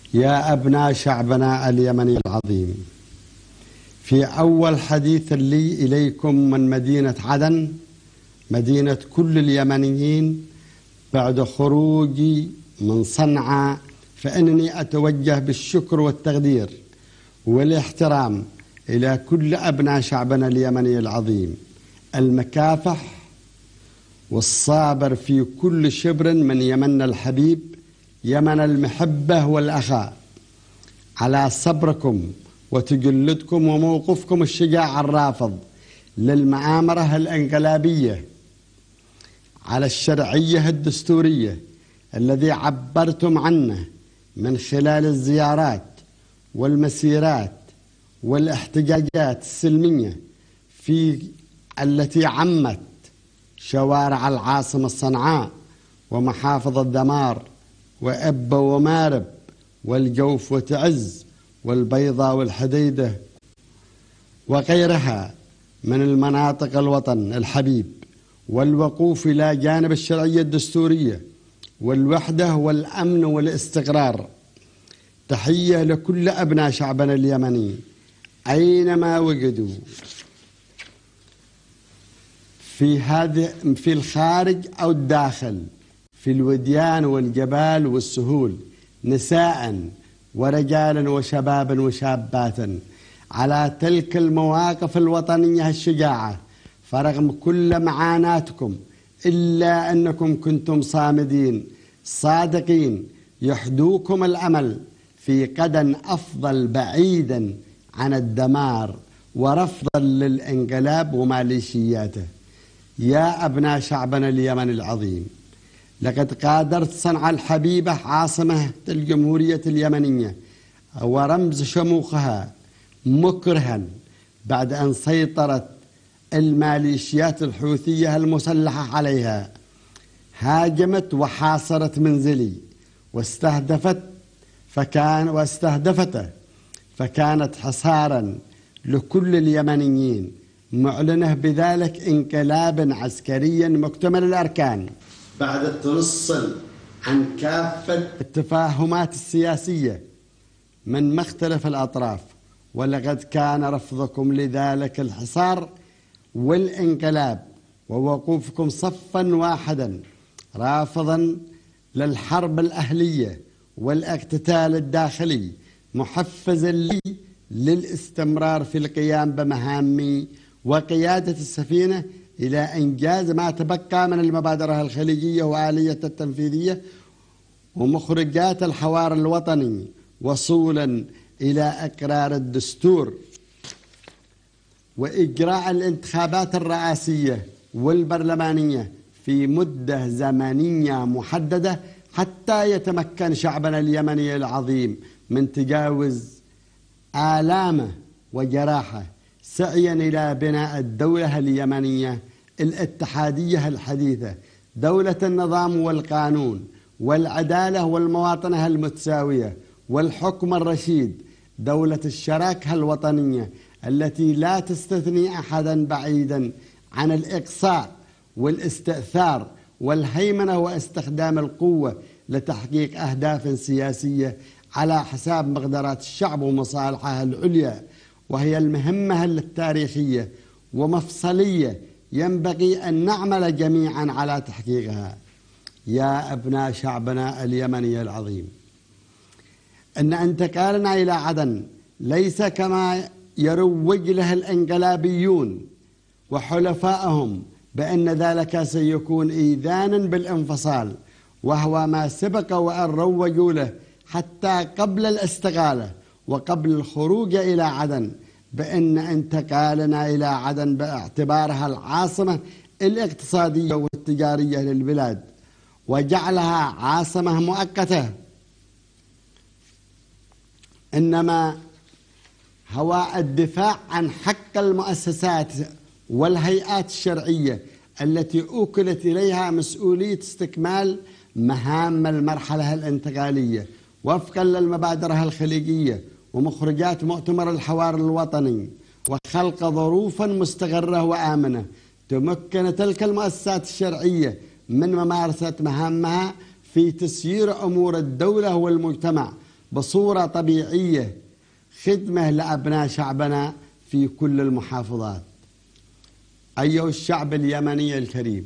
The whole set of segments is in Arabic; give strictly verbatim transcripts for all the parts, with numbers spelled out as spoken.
يا أبناء شعبنا اليمني العظيم، في أول حديث لي إليكم من مدينة عدن، مدينة كل اليمنيين بعد خروجي من صنعاء، فإنني أتوجه بالشكر والتقدير والاحترام إلى كل أبناء شعبنا اليمني العظيم المكافح والصابر في كل شبر من يمن الحبيب، يمن المحبة والأخاء، على صبركم وتجلدكم وموقفكم الشجاع الرافض للمآمرة الانقلابية على الشرعية الدستورية الذي عبرتم عنه من خلال الزيارات والمسيرات والاحتجاجات السلمية في التي عمت شوارع العاصمة صنعاء ومحافظ الدمار وأبا ومارب والجوف وتعز والبيضاء والحديدة وغيرها من المناطق الوطن الحبيب، والوقوف إلى جانب الشرعية الدستورية والوحدة والأمن والاستقرار. تحية لكل أبناء شعبنا اليمني أينما وجدوا في هذه في الخارج أو الداخل، في الوديان والجبال والسهول، نساء ورجالا وشبابا وشابات، على تلك المواقف الوطنية الشجاعة، فرغم كل معاناتكم إلا أنكم كنتم صامدين صادقين، يحدوكم الأمل في قدم أفضل بعيدا عن الدمار ورفضا للانقلاب وماليشياته. يا أبناء شعبنا اليمن العظيم، لقد قادرت صنعاء الحبيبة عاصمة الجمهورية اليمنية ورمز شموخها مكرها بعد أن سيطرت الماليشيات الحوثية المسلحة عليها، هاجمت وحاصرت منزلي واستهدفت فكان واستهدفته فكانت حصارا لكل اليمنيين، معلنه بذلك انقلابا عسكريا مكتمل الأركان بعد التنصل عن كافة التفاهمات السياسية من مختلف الأطراف. ولقد كان رفضكم لذلك الحصار والانقلاب ووقوفكم صفا واحدا رافضا للحرب الأهلية والاقتتال الداخلي محفزا لي للاستمرار في القيام بمهامي وقيادة السفينة إلى إنجاز ما تبقى من المبادرة الخليجية وآلية التنفيذية ومخرجات الحوار الوطني، وصولا إلى إقرار الدستور وإجراء الانتخابات الرئاسية والبرلمانية في مدة زمنية محددة حتى يتمكن شعبنا اليمني العظيم من تجاوز آلامه وجراحه، سعيا إلى بناء الدولة اليمنية الاتحادية الحديثة، دولة النظام والقانون والعدالة والمواطنة المتساوية والحكم الرشيد، دولة الشراكة الوطنية التي لا تستثني أحدا بعيدا عن الإقصاء والاستئثار والهيمنة واستخدام القوة لتحقيق أهداف سياسية على حساب مقدرات الشعب ومصالحه العليا، وهي المهمة التاريخية ومفصلية ينبغي أن نعمل جميعا على تحقيقها. يا أبناء شعبنا اليمني العظيم، أن انتقالنا إلى عدن ليس كما يروج له الانقلابيون وحلفائهم بأن ذلك سيكون إيذانا بالانفصال، وهو ما سبق وأن روجوا له حتى قبل الاستقالة وقبل الخروج إلى عدن، بأن انتقالنا إلى عدن باعتبارها العاصمة الاقتصادية والتجارية للبلاد وجعلها عاصمة مؤقتة، إنما هو الدفاع عن حق المؤسسات والهيئات الشرعية التي أوكلت إليها مسؤولية استكمال مهام المرحلة الانتقالية وفقا للمبادرة الخليجية ومخرجات مؤتمر الحوار الوطني، وخلق ظروفا مستقرة وآمنة تمكن تلك المؤسسات الشرعية من ممارسة مهامها في تسيير أمور الدولة والمجتمع بصورة طبيعية خدمة لأبناء شعبنا في كل المحافظات. أيها الشعب اليمني الكريم،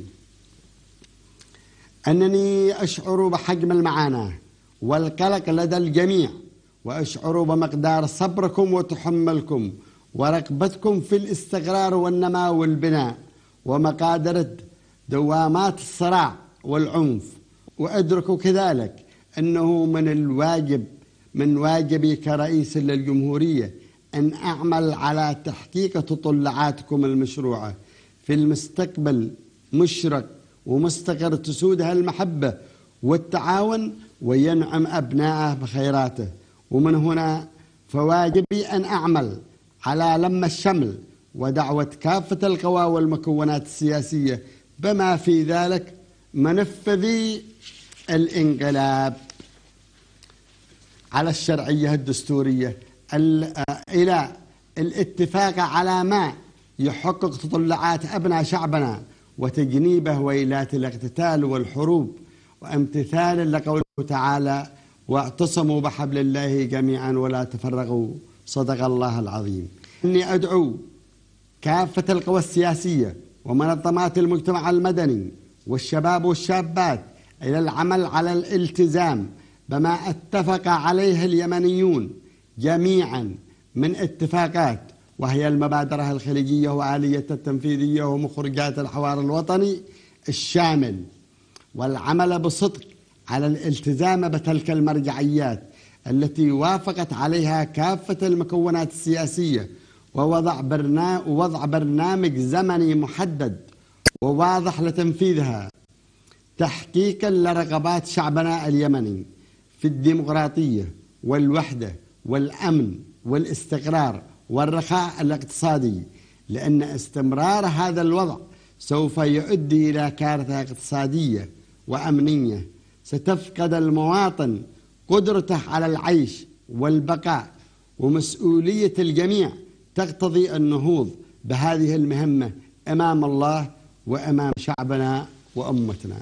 أنني أشعر بحجم المعاناة والقلق لدى الجميع، وأشعر بمقدار صبركم وتحملكم ورغبتكم في الاستقرار والنماء والبناء ومقادرة دوامات الصراع والعنف. وأدرك كذلك أنه من الواجب من واجبي كرئيس للجمهورية أن أعمل على تحقيق تطلعاتكم المشروعة في المستقبل مشرق ومستقر تسودها المحبة والتعاون وينعم أبناءه بخيراته. ومن هنا فواجبي أن أعمل على لم الشمل ودعوة كافة القوى والمكونات السياسية بما في ذلك منفذي الانقلاب على الشرعية الدستورية إلى الاتفاق على ما يحقق تطلعات أبناء شعبنا وتجنيبه ويلات الاقتتال والحروب، وامتثالا لقوله تعالى: واعتصموا بحبل الله جميعا ولا تفرقوا. صدق الله العظيم. إني أدعو كافة القوى السياسية ومنظمات المجتمع المدني والشباب والشابات إلى العمل على الالتزام بما اتفق عليه اليمنيون جميعا من اتفاقات، وهي المبادرة الخليجية وآلية التنفيذية ومخرجات الحوار الوطني الشامل، والعمل بصدق على الالتزام بتلك المرجعيات التي وافقت عليها كافة المكونات السياسية، ووضع برنامج, ووضع برنامج زمني محدد وواضح لتنفيذها تحقيقا لرغبات شعبنا اليمني في الديمقراطية والوحدة والأمن والاستقرار والرخاء الاقتصادي، لأن استمرار هذا الوضع سوف يؤدي إلى كارثة اقتصادية وأمنية ستفقد المواطن قدرته على العيش والبقاء، ومسؤولية الجميع تقتضي النهوض بهذه المهمة أمام الله وأمام شعبنا وأمتنا.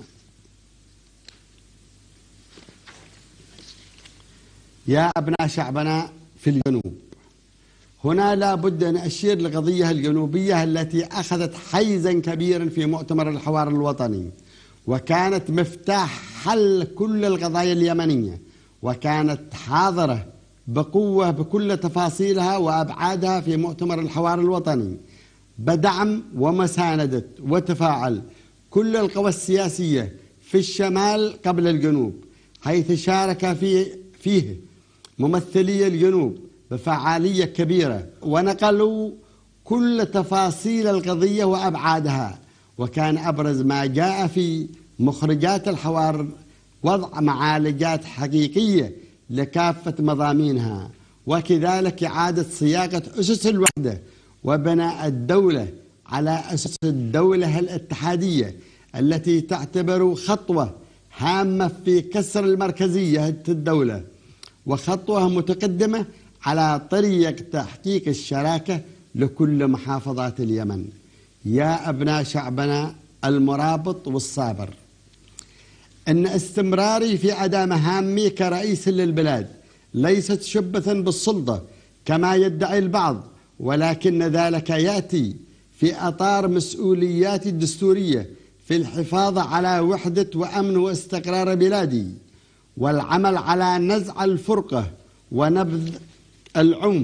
يا أبناء شعبنا في الجنوب، هنا لا بد أن أشير للقضية الجنوبية التي أخذت حيزا كبيرا في مؤتمر الحوار الوطني، وكانت مفتاح حل كل القضايا اليمنية، وكانت حاضرة بقوة بكل تفاصيلها وأبعادها في مؤتمر الحوار الوطني، بدعم ومساندة وتفاعل كل القوى السياسية في الشمال قبل الجنوب، حيث شارك فيه, فيه ممثلي الجنوب بفعالية كبيرة، ونقلوا كل تفاصيل القضية وأبعادها. وكان أبرز ما جاء في مخرجات الحوار وضع معالجات حقيقية لكافة مضامينها، وكذلك إعادة صياغة أسس الوحدة وبناء الدولة على أسس الدولة الاتحادية التي تعتبر خطوة هامة في كسر المركزية الدولة، وخطوة متقدمة على طريق تحقيق الشراكة لكل محافظات اليمن. يا أبناء شعبنا المرابط والصابر، أن استمراري في أداء مهامي كرئيس للبلاد ليست شبثا بالسلطة كما يدعي البعض، ولكن ذلك يأتي في أطار مسؤولياتي الدستورية في الحفاظ على وحدة وأمن واستقرار بلادي، والعمل على نزع الفرقة ونبذ العنف،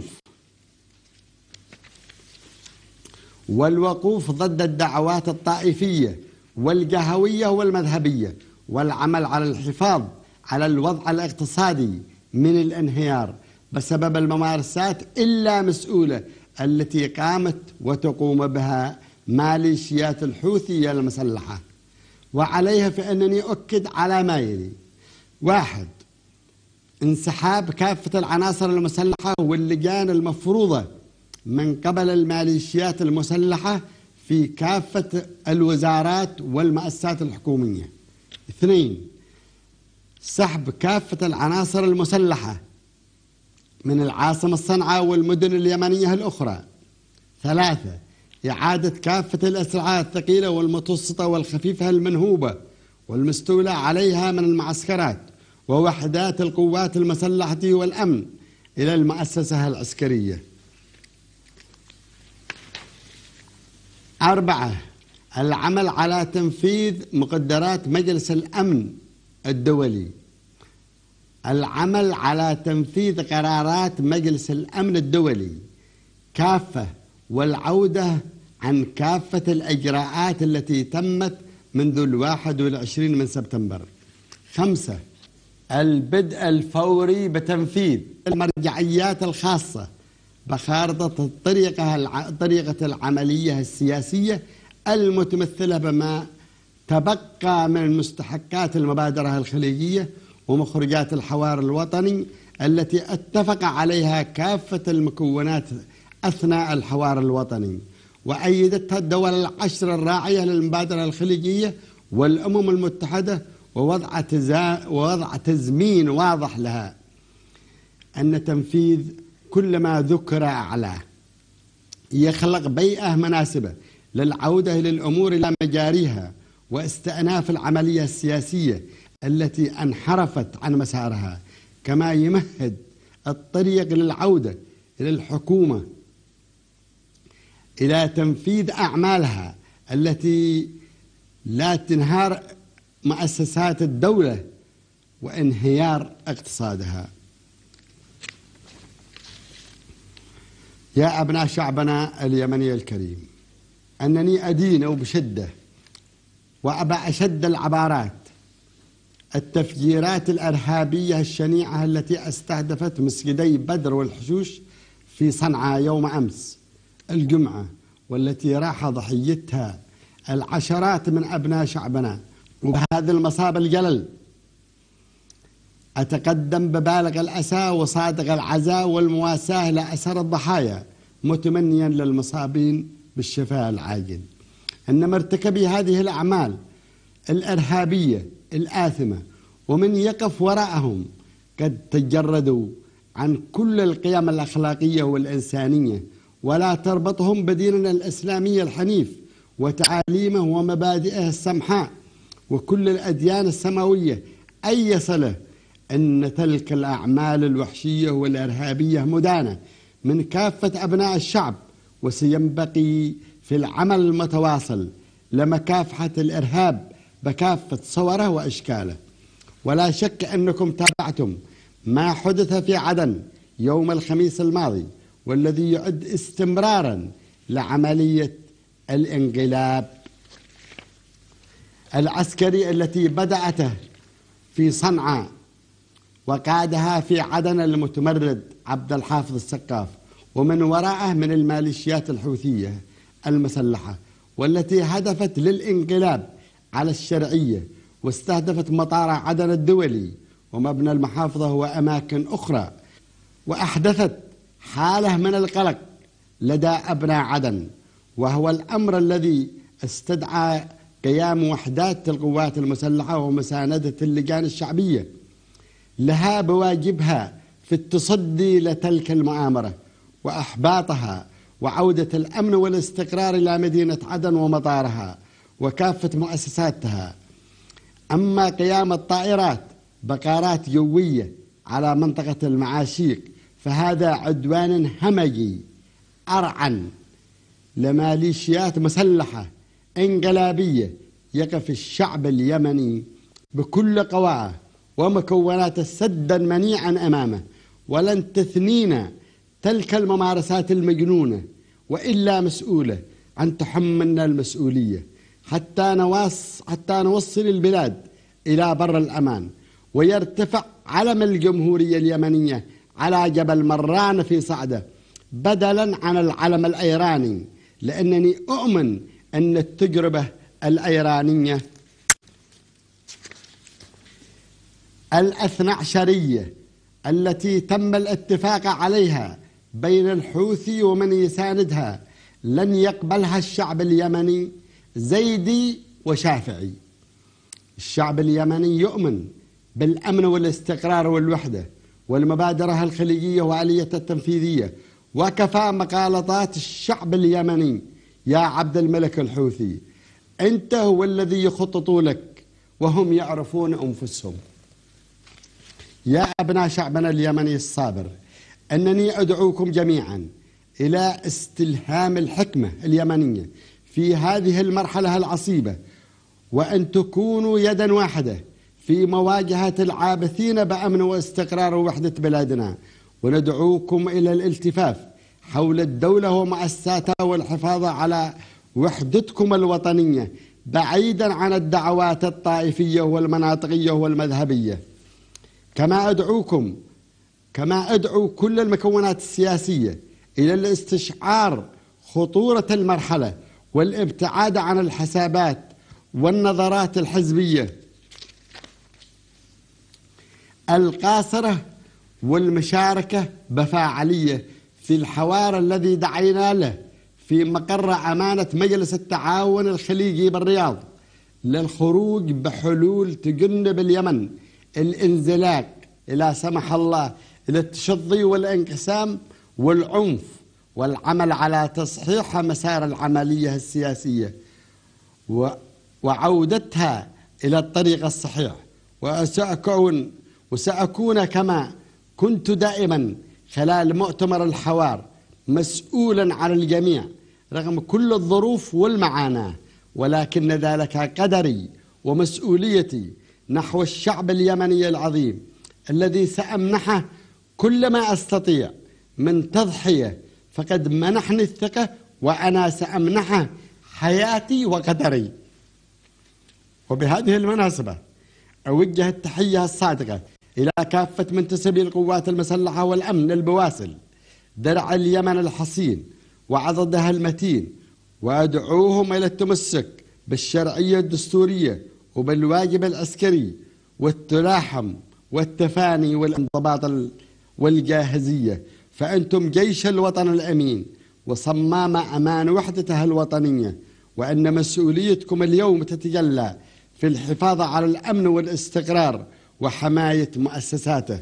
والوقوف ضد الدعوات الطائفية والجهوية والمذهبية، والعمل على الحفاظ على الوضع الاقتصادي من الانهيار بسبب الممارسات اللا مسؤولة التي قامت وتقوم بها ميليشيات الحوثية المسلحة. وعليها فإنني أؤكد على ما يلي: واحد، انسحاب كافة العناصر المسلحة واللجان المفروضة من قبل الميليشيات المسلحة في كافة الوزارات والمؤسسات الحكومية. اثنين، سحب كافة العناصر المسلحة من العاصمة صنعاء والمدن اليمنية الأخرى. ثلاثة، إعادة كافة الأسلحة الثقيلة والمتوسطة والخفيفة المنهوبة والمستولى عليها من المعسكرات ووحدات القوات المسلحة والأمن إلى المؤسسة العسكرية. أربعة، العمل على تنفيذ مقدرات مجلس الأمن الدولي. العمل على تنفيذ قرارات مجلس الأمن الدولي كافة، والعودة عن كافة الإجراءات التي تمت منذ الواحد والعشرين من سبتمبر. خمسة، البدء الفوري بتنفيذ المرجعيات الخاصة بخارطة الطريقة طريقة العملية السياسية المتمثلة بما تبقى من مستحقات المبادرة الخليجية ومخرجات الحوار الوطني التي اتفق عليها كافة المكونات أثناء الحوار الوطني، وأيدتها الدول العشر الراعية للمبادرة الخليجية والأمم المتحدة، ووضع ووضع تزمين واضح لها أن تنفيذ كل ما ذكر أعلاه يخلق بيئة مناسبة للعودة للأمور إلى مجاريها واستئناف العملية السياسية التي انحرفت عن مسارها، كما يمهد الطريق للعودة إلى الحكومة إلى تنفيذ أعمالها التي لا تنهار مؤسسات الدولة وانهيار اقتصادها. يا أبناء شعبنا اليمني الكريم، أنني أدين بشدة وأبى أشد العبارات التفجيرات الإرهابية الشنيعة التي استهدفت مسجدي بدر والحشوش في صنعاء يوم أمس الجمعة، والتي راح ضحيتها العشرات من أبناء شعبنا. وبهذا المصاب الجلل أتقدم ببالغ الأسى وصادق العزاء والمواساة لأسر الضحايا، متمنيا للمصابين بالشفاء العاجل. أن مرتكبي هذه الأعمال الإرهابية الآثمة ومن يقف وراءهم قد تجردوا عن كل القيم الأخلاقية والإنسانية، ولا تربطهم بديننا الإسلامي الحنيف وتعاليمه ومبادئه السمحاء وكل الأديان السماوية أي صلة. أن تلك الأعمال الوحشية والإرهابية مدانة من كافة أبناء الشعب، وسينبغي في العمل المتواصل لمكافحة الإرهاب بكافة صوره وأشكاله. ولا شك أنكم تابعتم ما حدث في عدن يوم الخميس الماضي، والذي يعد استمرارا لعملية الانقلاب العسكري التي بدأته في صنعاء وقادها في عدن المتمرد عبد الحافظ السقاف، ومن وراءه من الميليشيات الحوثية المسلحة، والتي هدفت للانقلاب على الشرعية واستهدفت مطار عدن الدولي ومبنى المحافظة وأماكن أخرى، وأحدثت حالة من القلق لدى أبناء عدن، وهو الأمر الذي استدعى قيام وحدات القوات المسلحة ومساندة اللجان الشعبية لها بواجبها في التصدي لتلك المؤامرة وأحباطها، وعودة الأمن والاستقرار إلى مدينة عدن ومطارها وكافة مؤسساتها. أما قيام الطائرات بقارات جوية على منطقة المعاشيق فهذا عدوان همجي أرعن لميليشيات مسلحة انقلابية يقف الشعب اليمني بكل قواه ومكونات سدا منيعا أمامه، ولن تثنينا تلك الممارسات المجنونة وإلا مسؤولة عن تحملنا المسؤولية حتى نواص حتى نوصل البلاد إلى بر الأمان، ويرتفع علم الجمهورية اليمنية على جبل مران في صعدة بدلا عن العلم الأيراني، لأنني أؤمن أن التجربة الأيرانية الاثنى عشرية التي تم الاتفاق عليها بين الحوثي ومن يساندها لن يقبلها الشعب اليمني زيدي وشافعي. الشعب اليمني يؤمن بالأمن والاستقرار والوحدة والمبادرة الخليجية وآلية التنفيذية، وكفى مقالطات الشعب اليمني يا عبد الملك الحوثي، أنت هو الذي يخطط لك وهم يعرفون أنفسهم. يا أبناء شعبنا اليمني الصابر، أنني أدعوكم جميعا إلى استلهام الحكمة اليمنية في هذه المرحلة العصيبة، وأن تكونوا يدا واحدة في مواجهة العابثين بأمن واستقرار ووحدة بلادنا. وندعوكم إلى الالتفاف حول الدولة ومؤسساتها والحفاظ على وحدتكم الوطنية بعيدا عن الدعوات الطائفية والمناطقية والمذهبية. كما أدعوكم كما أدعو كل المكونات السياسية إلى الاستشعار خطورة المرحلة والابتعاد عن الحسابات والنظرات الحزبية القاصرة، والمشاركة بفاعلية في الحوار الذي دعينا له في مقر أمانة مجلس التعاون الخليجي بالرياض للخروج بحلول تجنب اليمن الانزلاق إلى سمح الله إلى التشظي والانقسام والعنف، والعمل على تصحيح مسار العملية السياسية وعودتها إلى الطريق الصحيح. وسأكون وسأكون كما كنت دائما خلال مؤتمر الحوار مسؤولا عن الجميع رغم كل الظروف والمعاناة، ولكن ذلك قدري ومسؤوليتي نحو الشعب اليمني العظيم الذي سأمنحه كل ما أستطيع من تضحية، فقد منحني الثقة وأنا سأمنحه حياتي وقدري. وبهذه المناسبة أوجه التحية الصادقة إلى كافة منتسبي القوات المسلحة والأمن البواسل درع اليمن الحصين وعضدها المتين، وأدعوهم إلى التمسك بالشرعية الدستورية وبالواجب العسكري والتلاحم والتفاني والانضباط والجاهزية، فأنتم جيش الوطن الأمين وصمام أمان وحدتها الوطنية، وأن مسؤوليتكم اليوم تتجلى في الحفاظ على الأمن والاستقرار وحماية مؤسساته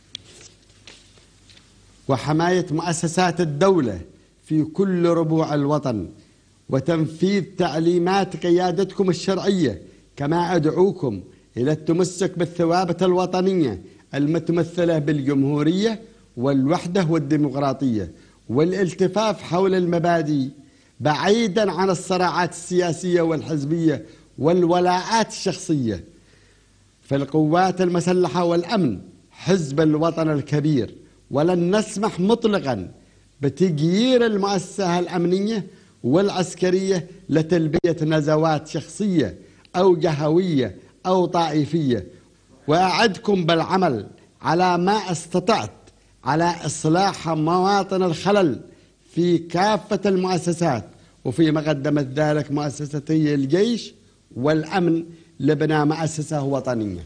وحماية مؤسسات الدولة في كل ربوع الوطن، وتنفيذ تعليمات قيادتكم الشرعية. كما أدعوكم إلى التمسك بالثوابت الوطنية المتمثلة بالجمهورية والوحدة والديمقراطية، والالتفاف حول المبادئ بعيدا عن الصراعات السياسية والحزبية والولاءات الشخصية. فالقوات المسلحة والأمن حزب الوطن الكبير، ولن نسمح مطلقا بتغيير المؤسسة الأمنية والعسكرية لتلبية نزوات شخصية أو جهوية أو طائفية. وأعدكم بالعمل على ما استطعت على إصلاح مواطن الخلل في كافة المؤسسات، وفي مقدمة ذلك مؤسستي الجيش والأمن لبناء مؤسسة وطنية.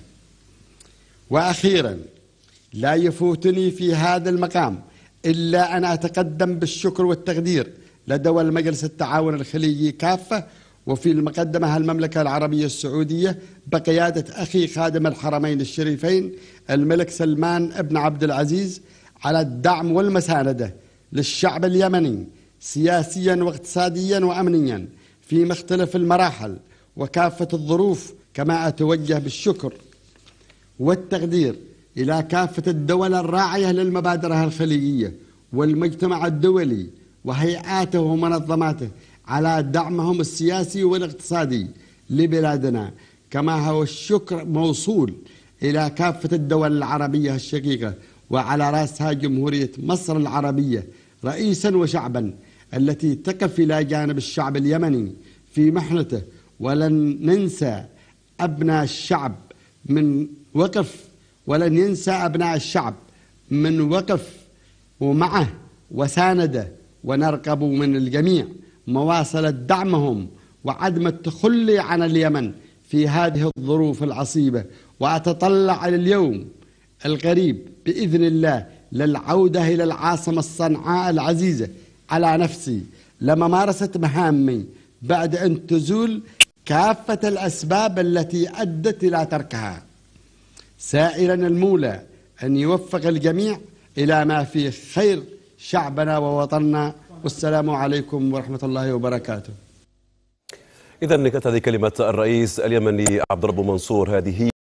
وأخيرا لا يفوتني في هذا المقام إلا أن أتقدم بالشكر والتقدير لدول مجلس التعاون الخليجي كافة، وفي المقدمة المملكة العربية السعودية بقيادة أخي خادم الحرمين الشريفين الملك سلمان بن عبد العزيز على الدعم والمساندة للشعب اليمني سياسيا واقتصاديا وأمنيا في مختلف المراحل وكافة الظروف. كما أتوجه بالشكر والتقدير إلى كافة الدول الراعية للمبادرة الخليجية والمجتمع الدولي وهيئاته ومنظماته على دعمهم السياسي والاقتصادي لبلادنا. كما هو الشكر موصول إلى كافة الدول العربية الشقيقة وعلى رأسها جمهورية مصر العربية رئيسا وشعبا التي تقف إلى جانب الشعب اليمني في محنته. ولن ننسى أبناء الشعب من وقف ولن ينسى أبناء الشعب من وقف ومعه وسانده، ونرقب من الجميع مواصلة دعمهم وعدم التخلي عن اليمن في هذه الظروف العصيبة. وأتطلع إلى اليوم القريب بإذن الله للعودة إلى العاصمة الصنعاء العزيزة على نفسي لممارسة مهامي بعد أن تزول كافة الأسباب التي أدت إلى تركها، سائلا المولى أن يوفق الجميع إلى ما فيه خير شعبنا ووطننا. والسلام عليكم ورحمة الله وبركاته. إذن كانت هذه كلمة الرئيس اليمني عبد الرب منصور. هذه